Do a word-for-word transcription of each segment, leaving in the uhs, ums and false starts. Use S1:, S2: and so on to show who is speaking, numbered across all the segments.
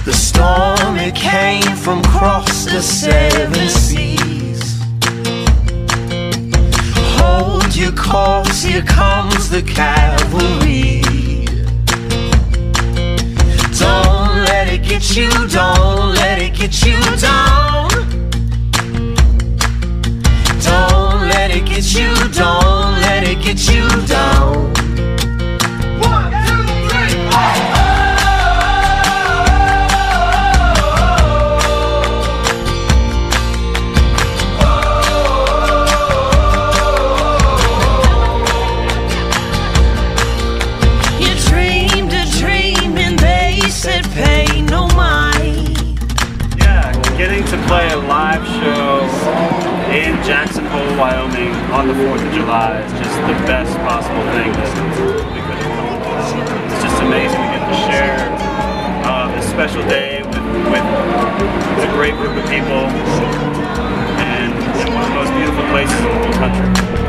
S1: The storm, it came from across the seven seas. Hold your course, here comes the cavalry. Don't let it get you, don't let it get you down. Don't let it get you, don't let it get you down. One, two, three, four. Pay no mind.
S2: Yeah, getting to play a live show in Jackson Hole, Wyoming on the fourth of July is just the best possible thing that we could have done. It's just amazing to get to share uh, this special day with, with, with a great group of people and in one of the most beautiful places in the whole country.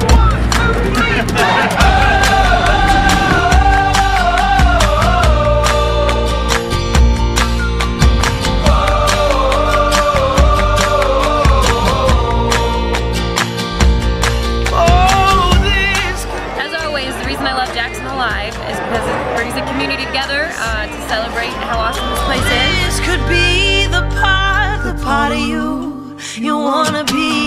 S3: JacksonHoleLive is because it brings the community together uh, to celebrate how awesome this place is.
S1: This could be the part, the part of you you wanna be.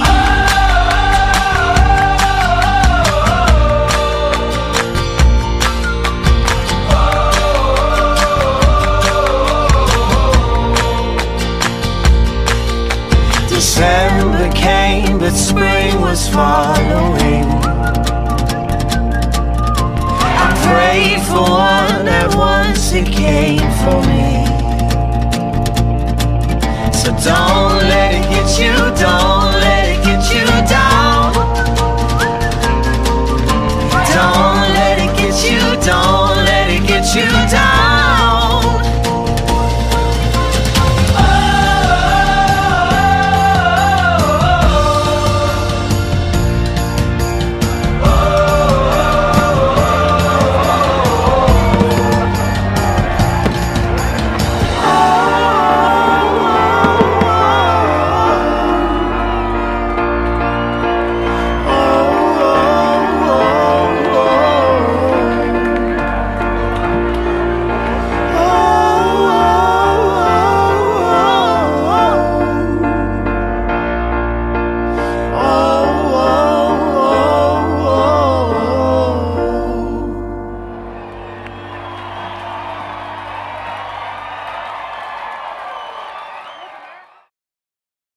S1: December came, but spring was following. Prayed for one that once it came for me. So don't